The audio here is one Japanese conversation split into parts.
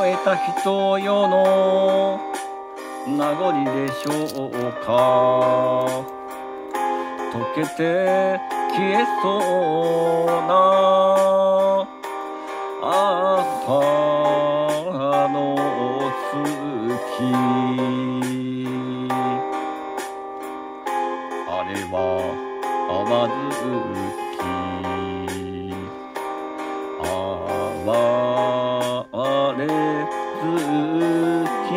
えた人よの名残でしょうか。溶けて消えそうな朝の月、あれは淡月、哀れ月、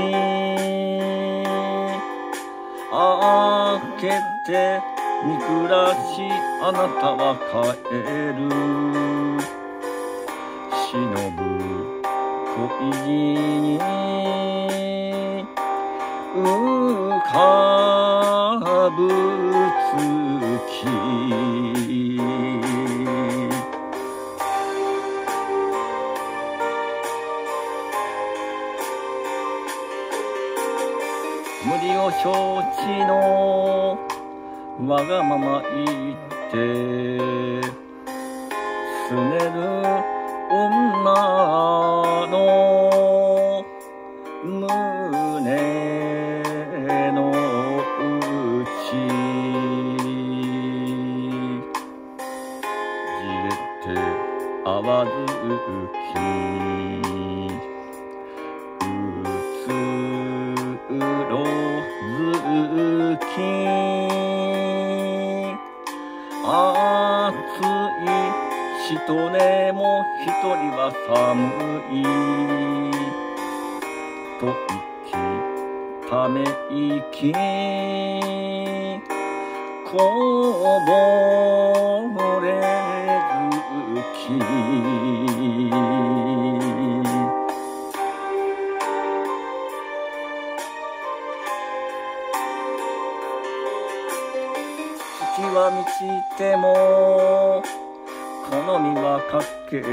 明けて見暮らしあなたは帰る。忍ぶ恋路に浮かぶ月、無理を承知のわがまま言って拗ねる女の胸の内、じれって淡月、うつろ月、暑いしとねも一人は寒いと息ため息こぼれ月、月は満ちても好みはかける。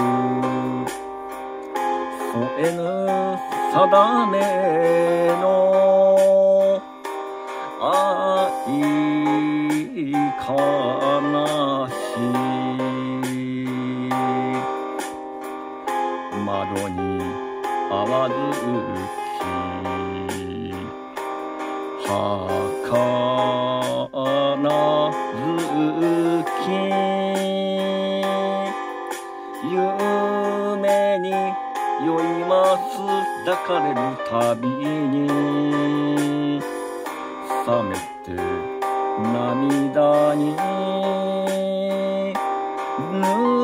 添えぬ定めの愛悲し窓に淡月、儚月、夢に酔います抱かれるたびに冷めて涙に濡